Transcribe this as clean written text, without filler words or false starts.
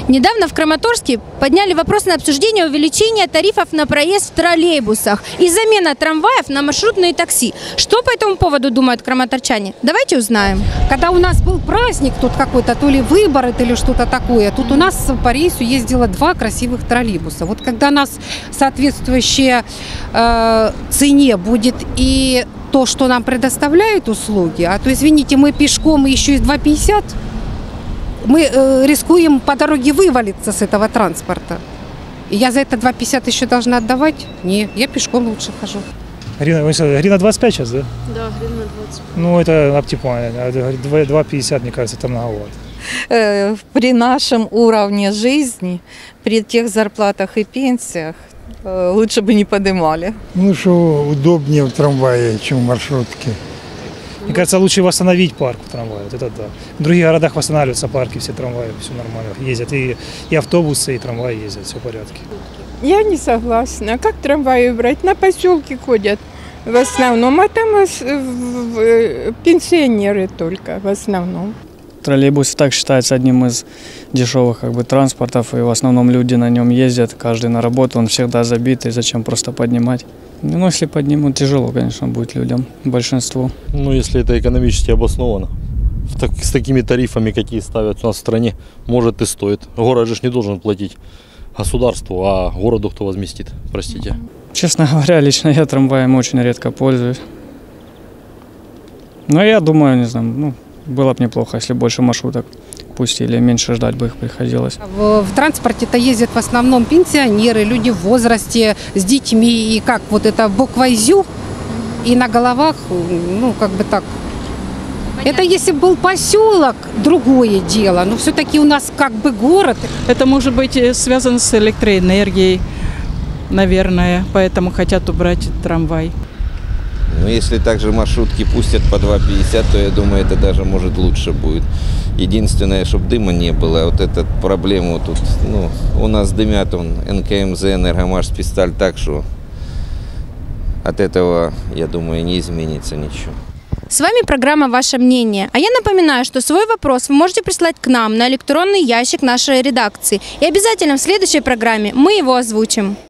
Недавно в Краматорске подняли вопрос на обсуждение увеличения тарифов на проезд в троллейбусах и замена трамваев на маршрутные такси. Что по этому поводу думают краматорчане? Давайте узнаем. Когда у нас был праздник тут какой-то, то ли выборы, то ли что-то такое, тут у нас по рейсу ездило 2 красивых троллейбуса. Вот когда нас соответствующее цене будет и то, что нам предоставляют услуги, а то, извините, мы пешком еще и 2,50, мы рискуем по дороге вывалиться с этого транспорта. И я за это 2,50 еще должна отдавать? Не, я пешком лучше хожу. Гривна 25 сейчас, да? Да, гривна 25. Ну, это оптимально. 2,50, мне кажется, это многовато. При нашем уровне жизни, при тех зарплатах и пенсиях, лучше бы не поднимали. Ну, что удобнее в трамвае, чем в маршрутке. Мне кажется, лучше восстановить парк в трамвае. Вот это да. В других городах восстанавливаются парки, все трамваи, все нормально. Ездят и автобусы, и трамваи ездят, все в порядке. Я не согласна. Как трамваи брать? На поселки ходят в основном, а там пенсионеры только в основном. Троллейбус так считается одним из дешевых транспортов, и в основном люди на нем ездят, каждый на работу, он всегда забит, и зачем просто поднимать? Ну, если поднимут, тяжело, конечно, будет людям, большинству. Ну, если это экономически обосновано. С такими тарифами, какие ставят у нас в стране, может и стоит. Город же не должен платить государству, а городу кто возместит, простите. Честно говоря, лично я трамваем очень редко пользуюсь. Но я думаю, не знаю, было бы неплохо, если больше маршруток пустили, меньше ждать бы их приходилось. В транспорте-то ездят в основном пенсионеры, люди в возрасте, с детьми, и как вот это буква «Зю», и на головах, так. Понятно. Это если бы был поселок, другое дело, но все-таки у нас город. Это может быть связано с электроэнергией, наверное, поэтому хотят убрать трамвай. Но если также маршрутки пустят по 2,50, то я думаю, это даже может лучше будет. Единственное, чтобы дыма не было, вот эту проблему тут, у нас дымят НКМЗ, Энергомаш, Спецсталь, так что от этого, я думаю, не изменится ничего. С вами программа «Ваше мнение». А я напоминаю, что свой вопрос вы можете прислать к нам на электронный ящик нашей редакции. И обязательно в следующей программе мы его озвучим.